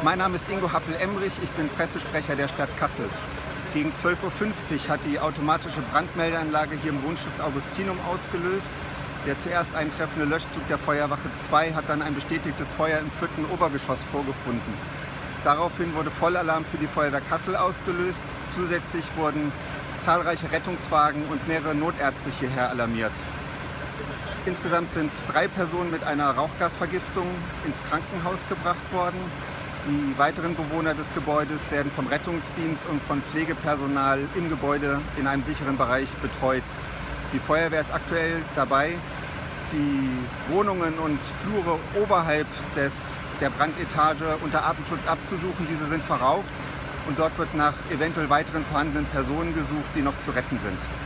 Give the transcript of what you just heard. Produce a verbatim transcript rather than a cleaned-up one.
Mein Name ist Ingo Happel-Emrich, ich bin Pressesprecher der Stadt Kassel. Gegen zwölf Uhr fünfzig hat die automatische Brandmeldeanlage hier im Wohnstift Augustinum ausgelöst. Der zuerst eintreffende Löschzug der Feuerwache zwei hat dann ein bestätigtes Feuer im vierten Obergeschoss vorgefunden. Daraufhin wurde Vollalarm für die Feuerwehr Kassel ausgelöst. Zusätzlich wurden zahlreiche Rettungswagen und mehrere Notärzte hierher alarmiert. Insgesamt sind drei Personen mit einer Rauchgasvergiftung ins Krankenhaus gebracht worden. Die weiteren Bewohner des Gebäudes werden vom Rettungsdienst und von Pflegepersonal im Gebäude in einem sicheren Bereich betreut. Die Feuerwehr ist aktuell dabei, die Wohnungen und Flure oberhalb des, der Brandetage unter Atemschutz abzusuchen. Diese sind verraucht und dort wird nach eventuell weiteren vorhandenen Personen gesucht, die noch zu retten sind.